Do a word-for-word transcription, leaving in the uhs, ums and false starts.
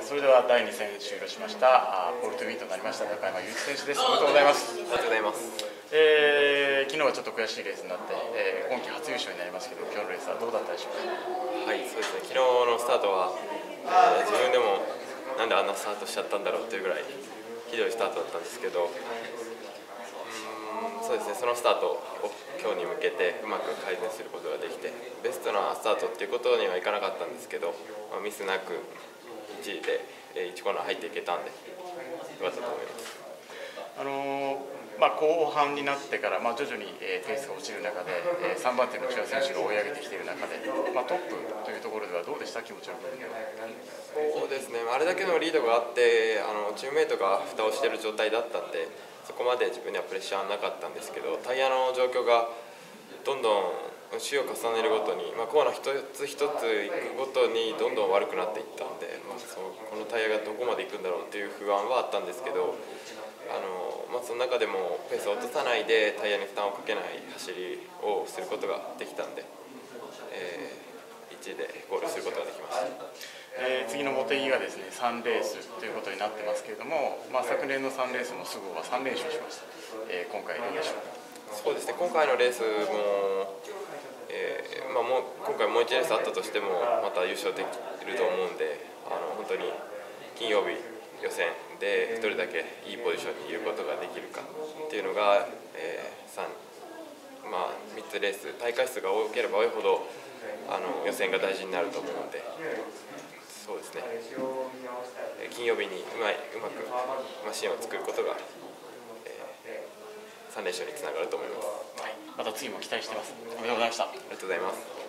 それではだいに戦終了しましたポールトゥウィンとなりました中山雄一選手です。おめでとうございます。 ありがとうございます。 えー、昨日はちょっと悔しいレースになって、えー、今季初優勝になりますけど、今日のレースはどうだったでしょうか。 はい、そうですね。昨日のスタートは、えー、自分でもなんであんなスタートしちゃったんだろうというぐらいひどいスタートだったんですけど、うーんそうですね。そのスタートを今日に向けてうまく改善することができて、ベストなスタートっていうことにはいかなかったんですけど、まあ、ミスなくいちいでいちコーナー入っていけたんでよかったと思います。 あのーまあ、後半になってから、まあ、徐々に、えー、ペースが落ちる中で、えー、さんばん手の内田選手が追い上げてきている中で、まあ、トップというところではどうでした、気持ちの部分では。 そうですね、あれだけのリードがあってあのチームメートが蓋をしている状態だったんで、そこまで自分にはプレッシャーはなかったんですけど、タイヤの状況がどんどん週を重ねるごとに、まあ、コーナー一つ一つ行くごとにどんどん悪くなっていったんで、まあ、そうこのタイヤがどこまで行くんだろうっていう不安はあったんですけど、あのまあ、その中でもペースを落とさないでタイヤに負担をかけない走りをすることができたんで、えー、いちいでゴールすることができました。 えー、次の茂木がですねさんレースということになってますけれども、まあ、昨年のさんレースの菅生はさん連勝しました。えー、今回どうでしょうか。 そうですね、今回のレースも、えーまあ、もう今回もういちレースあったとしてもまた優勝できると思うんで、あの本当に金曜日予選でどれだけいいポジションにいることができるかっていうのが、えーさんまあ、みっつレース大会数が多ければ多いほどあの予選が大事になると思うので、そうですね、金曜日にうまいうまくマシンを作ることが、えー、さん連勝につながると思います。 はい、また次も期待してます。おめでとうございました。ありがとうございます。